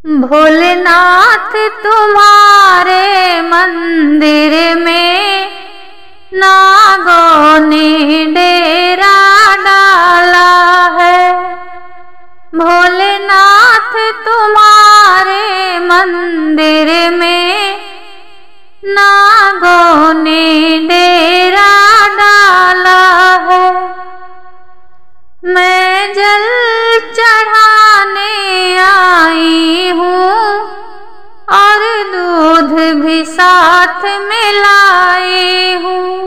भोलेनाथ तुम्हारे मंदिर में नागों ने डेरा डाला है। भोलेनाथ तुम्हारे मंदिर में नागों ने डेरा डाला है। मैं जल चढ़ाने आई हूँ और दूध भी साथ में लाई हूँ।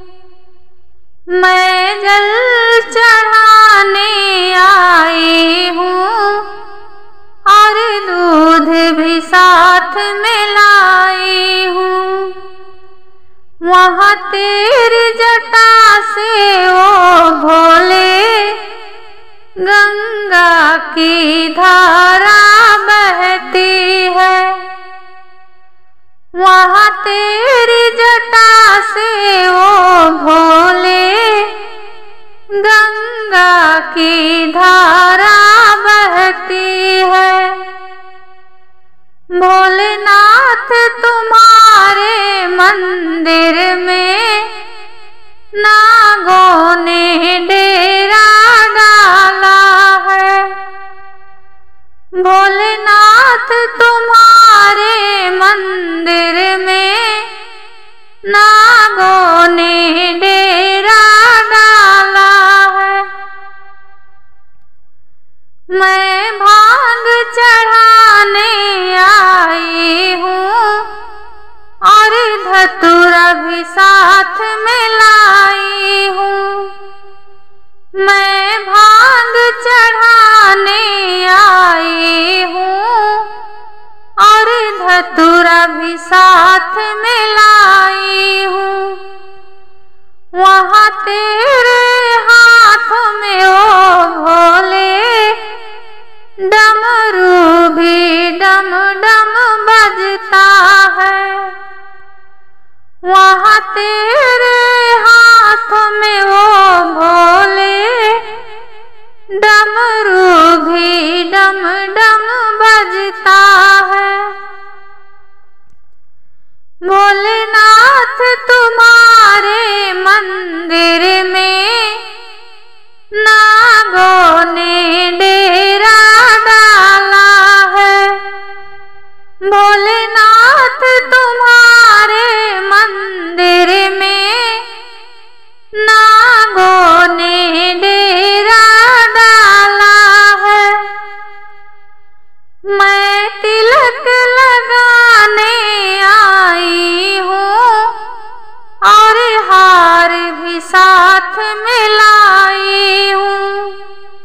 मैं जल चढ़ाने आई हूँ और दूध भी साथ में लाई हूँ। वहाँ तेरी जटा से ओ भोले गंगा की धारा बहती है। वहाँ तेरी जटा से ओ भोले गंगा की धारा बहती है। भोलेनाथ तुम्हारे मंदिर में नागों ने डेरा डाला है। भोलेनाथ तुम्हारे मंदिर में नागों ने डेरा डाला है। मैं भांग चढ़ाने आई हूँ और धतूरा भी साथ में लाई हूँ। मैं भांग चढ़ाने आई हूँ और धतूरा भी साथ में लाई हूँ। वहाँ तेरे हाथों में ओ भोले डमरू भी डम डम बजता है। वहाँ तेरे हाथों में ओ भोले डमरू भी डम डम बजता है। भोलेनाथ तुम्हारे मंदिर में नागों ने डेरा डाला है। भोलेनाथ तुम्हारे मंदिर में नागों ने डेरा डाला है। मैं तिलक लगाने आई हूँ और हार भी साथ में लाई हूँ।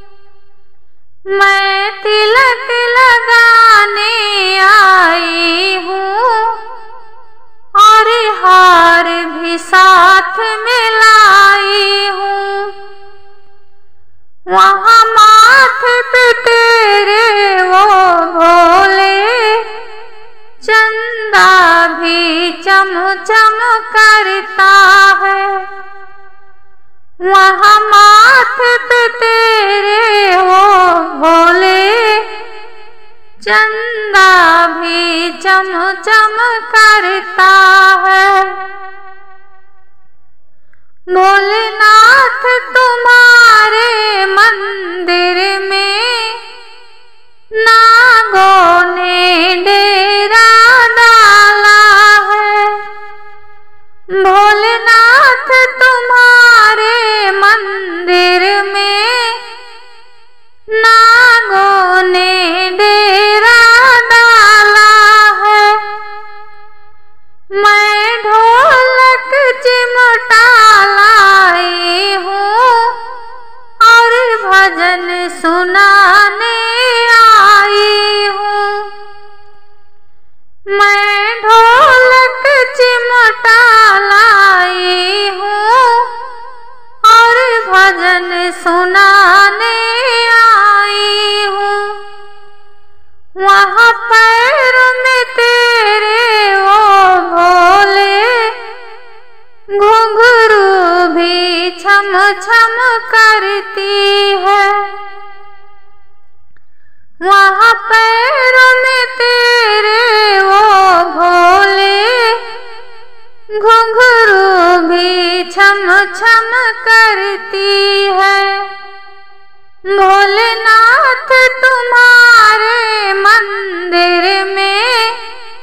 मैं तिलक लगाने आई हूँ और हार भी साथ में लाई हूँ। वहाँ माथे पे तेरे वो भोले चंदा भी चम चम करता है। वहाँ माथे पे तेरे वो भोले चंदा भी चम चम करता है। भोलेनाथ तुम्हारे मंदिर में नागों ने डेरा डाला है। भोलेनाथ तुम्हारे मंदिर में नागों ने डेरा डाला है। मैं ढोलक चिमटा लाई हूँ और भजन सुनाने आई हूँ। मैं ढोलक चिमटा लाई हूँ और भजन सुनाने आई हूँ। वहाँ पैर में तेरे ओ भोले घुंघरू भी छम छम करती है। वहाँ पैरों में छम करती है। भोलेनाथ तुम्हारे मंदिर में